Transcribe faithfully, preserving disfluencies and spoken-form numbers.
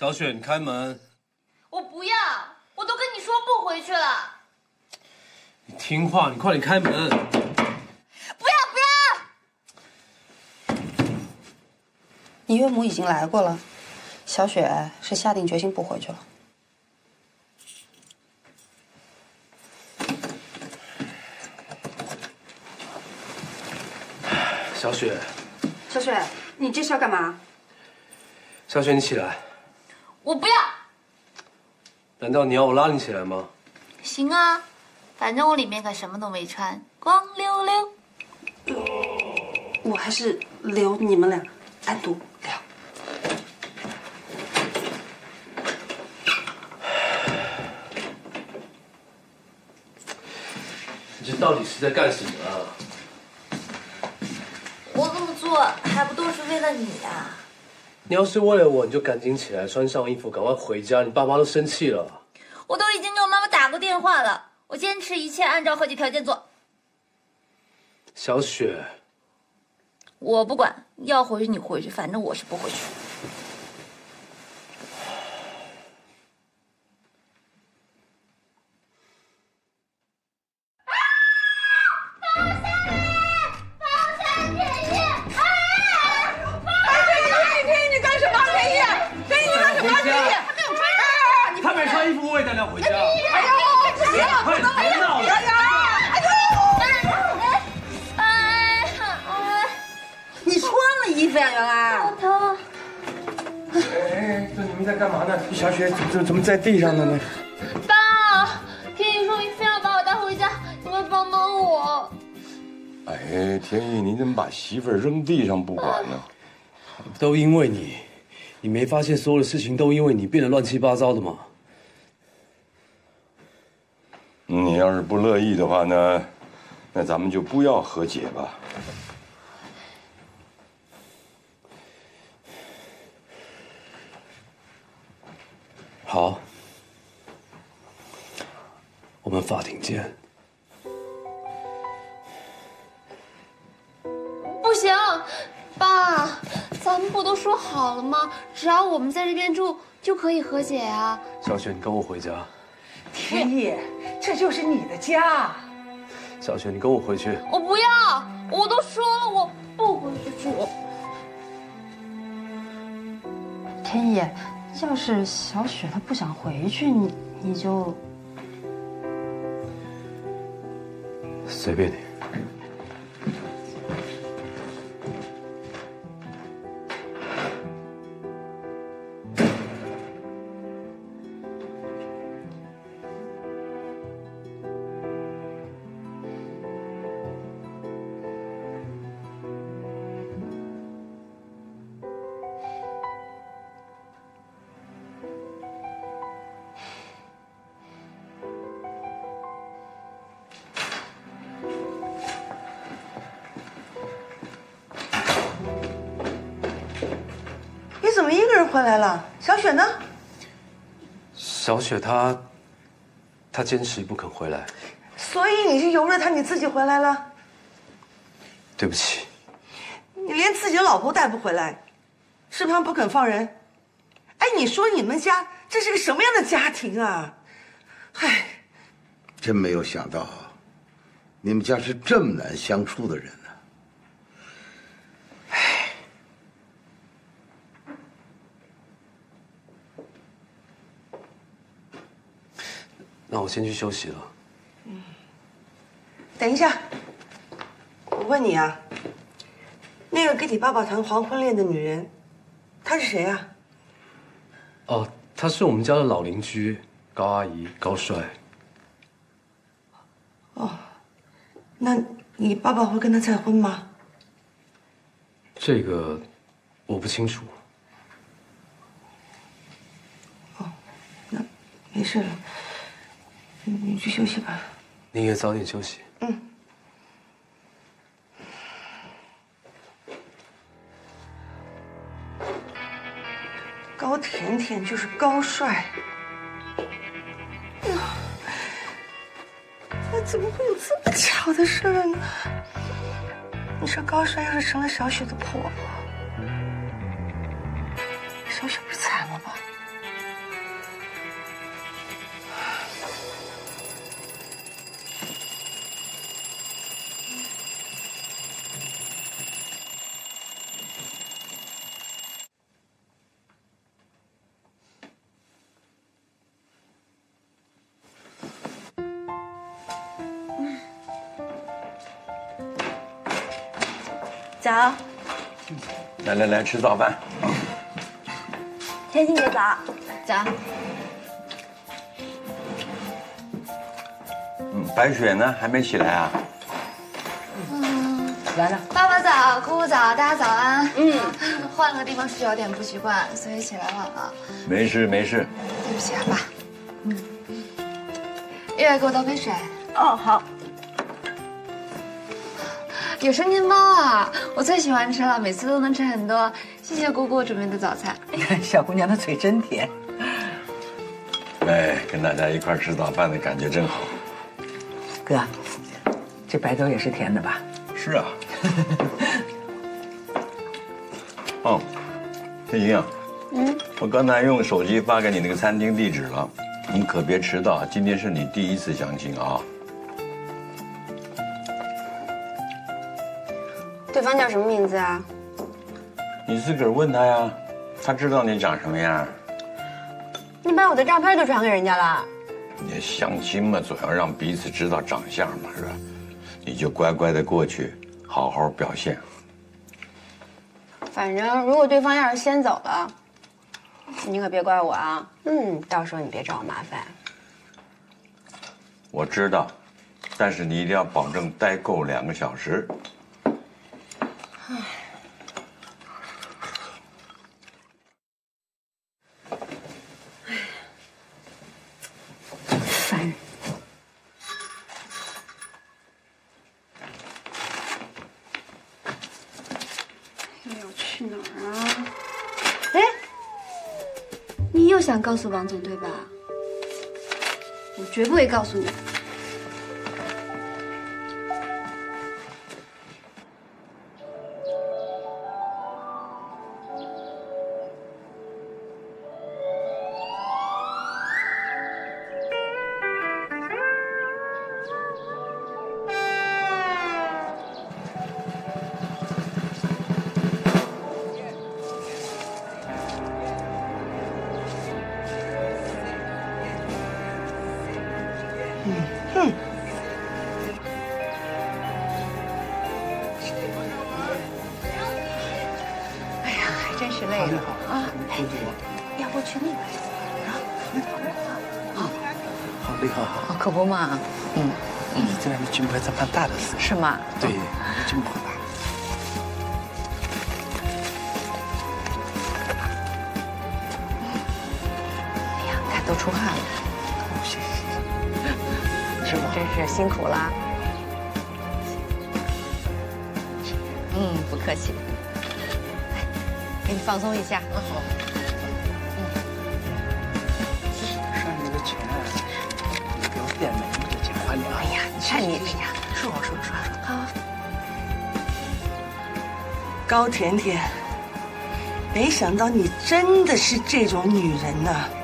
小雪，你开门。 我不要，我都跟你说不回去了。 你听话，你快点开门。 不要不要！ 你岳母已经来过了，小雪是下定决心不回去了。 小雪， 小雪，你这是要干嘛？ 小雪，你起来。 我不要。 难道你要我拉你起来吗？ 行啊，反正我里面可什么都没穿，光溜溜。 我还是留你们俩单独聊。 你这到底是在干什么啊？ 我这么做还不都是为了你啊？ 你要是为了我，你就赶紧起来，穿上衣服，赶快回家。你爸妈都生气了。 我都已经给我妈妈打过电话了，我坚持一切按照和解条件做。 小雪， 我不管，要回去你回去，反正我是不回去。 为得了回家。哎呦，不行， 快别闹了！ 哎呀，哎呀，哎， 你穿了衣服呀，原来。 好疼。 哎，这你们在干嘛呢？小雪怎怎怎么在地上了呢？ 爸，天意说明非要把我带回家，你快帮帮我。 哎，天意，你怎么把媳妇儿扔地上不管呢？ 都因为你，你没发现所有的事情都因为你变得乱七八糟的吗？ 你要是不乐意的话呢，那咱们就不要和解吧。 好，我们法庭见。 不行，爸，咱们不都说好了吗？只要我们在这边住，就可以和解啊。 小雪，你跟我回家。 天意，这就是你的家。 小雪，你跟我回去。 我不要，我都说了，我不回去住。 天意，要是小雪她不想回去，你你就随便你。 你怎么一个人回来了？小雪呢？ 小雪她，她坚持不肯回来。 所以你是由着她你自己回来了？ 对不起。 你连自己的老婆带不回来，是不是不肯放人？哎，你说你们家这是个什么样的家庭啊？唉， 真没有想到，你们家是这么难相处的人呢。 唉， 那我先去休息了。 嗯，等一下，我问你啊，那个跟你爸爸谈黄昏恋的女人，她是谁啊？ 哦，她是我们家的老邻居，高阿姨，高帅。 哦，那你爸爸会跟她再婚吗？ 这个我不清楚。 哦，那没事了，你你去休息吧。 你也早点休息。 嗯。高甜甜就是高帅，那怎么会有这么巧的事呢？你说高帅要是成了小雪的婆婆，小雪不惨了吧？ 早。 来来来，吃早饭。 天心姐早。 早。 嗯，白雪呢？还没起来啊？ 嗯， 来了。 爸爸早，姑姑早，大家早安。嗯，换了个地方睡有点不习惯，所以起来晚了。 没事没事。 对不起啊，爸。嗯。月月给我倒杯水。 哦，好。 有生煎包啊，我最喜欢吃了，每次都能吃很多。谢谢姑姑准备的早餐。 小姑娘的嘴真甜。 哎，跟大家一块吃早饭的感觉真好。 哥，这白粥也是甜的吧？ 是啊。哦，天晴啊，嗯，我刚才用手机发给你那个餐厅地址了，你可别迟到，今天是你第一次相亲啊。 对方叫什么名字啊？ 你自个儿问他呀，他知道你长什么样。 你把我的照片都传给人家了。 你相亲嘛，总要让彼此知道长相嘛，是吧？你就乖乖的过去，好好表现。 反正如果对方要是先走了，你可别怪我啊。嗯，到时候你别找我麻烦。 我知道，但是你一定要保证待够两个小时。唉。 烦人。 又要去哪儿啊？哎，你又想告诉王总对吧？我绝不会告诉你。 真是累了啊！ 要不去那边啊？ 好，好累好好。 可不嘛，嗯， 你这样的军牌是蛮大的事。 是吗？ 对，军牌大。 哎呀，看都出汗了。 谢谢。是吗？ 真是辛苦了。嗯，不客气。给你放松一下。啊好。嗯。 上你的钱啊，你给我垫了一个钱还你啊。 哎呀，你看你，哎呀， 说好说说说。 好。 高甜甜，没想到你真的是这种女人呐！